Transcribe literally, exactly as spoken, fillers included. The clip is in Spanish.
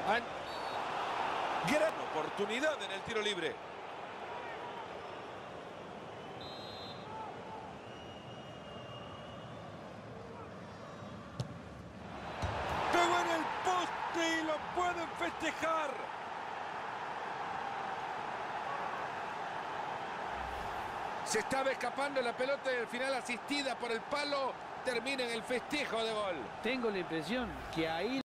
Han... Gran oportunidad en el tiro libre. Pegó en el poste y lo pueden festejar. Se estaba escapando la pelota y al final asistida por el palo termina en el festejo de gol. Tengo la impresión que ahí...